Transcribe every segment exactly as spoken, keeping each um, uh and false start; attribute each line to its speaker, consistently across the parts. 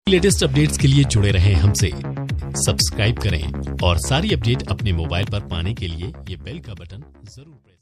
Speaker 1: Latest updates के लिए जुड़े रहें हमसे, सब्सक्राइब करें और सारी अपडेट अपने मोबाइल पर पाने के लिए ये बेल का बटन जरूर प्रेस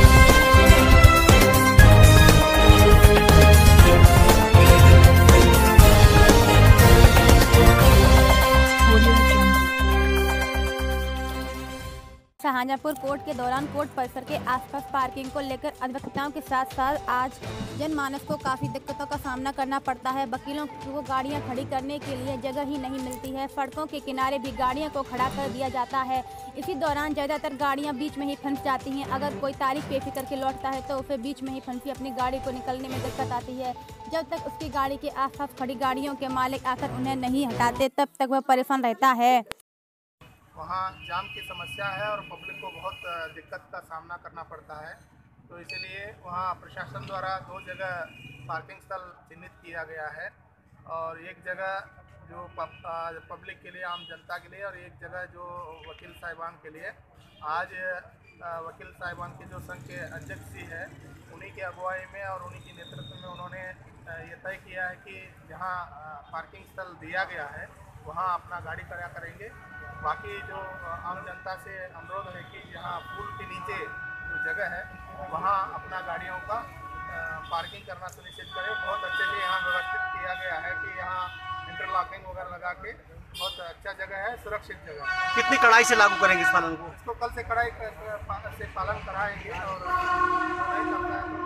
Speaker 2: शाहजहांपुर कोर्ट के दौरान कोर्ट परिसर के आसपास पार्किंग को लेकर अधिवक्ताओं के साथ साथ आज जनमानस को काफ़ी दिक्कतों का सामना करना पड़ता है। वकीलों को गाड़ियां खड़ी करने के लिए जगह ही नहीं मिलती है। सड़कों के किनारे भी गाड़ियों को खड़ा कर दिया जाता है। इसी दौरान ज़्यादातर गाड़ियां बीच में ही फंस जाती हैं। अगर कोई तारीख पेशी करके लौटता है तो उसे बीच में ही फंसी अपनी गाड़ी को निकलने में दिक्कत आती है। जब तक उसकी गाड़ी के आसपास खड़ी गाड़ियों के मालिक आकर उन्हें नहीं हटाते तब तक वह परेशान रहता है।
Speaker 3: वहाँ जाम की समस्या है और पब्लिक को बहुत दिक्कत का सामना करना पड़ता है। तो इसीलिए वहाँ प्रशासन द्वारा दो जगह पार्किंग स्थल चिन्हित किया गया है और एक जगह जो पब्लिक के लिए, आम जनता के लिए, और एक जगह जो वकील साहिबान के लिए। आज वकील साहिबान के जो संघ के अध्यक्ष जी है, उन्हीं की अगुवाई में और उन्हीं के नेतृत्व में उन्होंने ये तय किया है कि जहाँ पार्किंग स्थल दिया गया है वहाँ अपना गाड़ी खड़ा करेंगे। बाकी जो आम जनता से अनुरोध है कि यहाँ पुल के नीचे जो जगह है वहाँ अपना गाड़ियों का पार्किंग करना सुनिश्चित करें। बहुत अच्छे से यहाँ व्यवस्थित किया गया है कि यहाँ इंटरलॉकिंग वगैरह लगा के बहुत अच्छा जगह है, सुरक्षित जगह है।
Speaker 4: कितनी कड़ाई से लागू करेंगे इस पालन को?
Speaker 3: इसको कल से कड़ाई से पालन कराएंगे और नहीं करता है